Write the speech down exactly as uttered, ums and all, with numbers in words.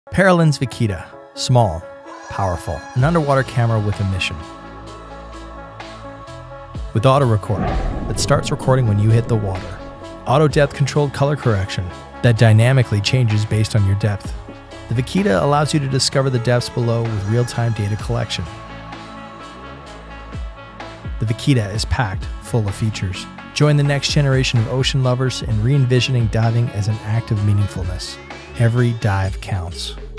Paralenz Vaquita, small, powerful, an underwater camera with a mission. With auto record that starts recording when you hit the water. Auto depth controlled color correction that dynamically changes based on your depth. The Vaquita allows you to discover the depths below with real-time data collection. The Vaquita is packed full of features. Join the next generation of ocean lovers in re-envisioning diving as an act of meaningfulness. Every dive counts.